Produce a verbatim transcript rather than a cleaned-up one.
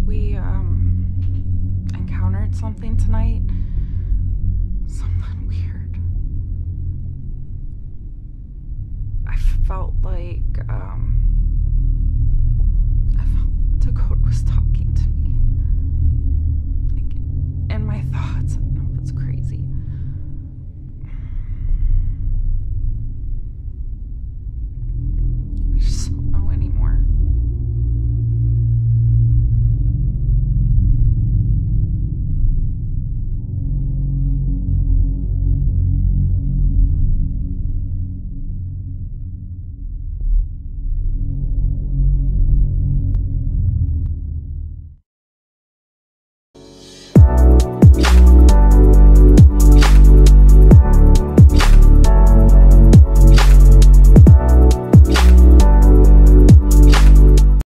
We, um, encountered something tonight. Something weird. I felt like, um, I felt Dakota was talking.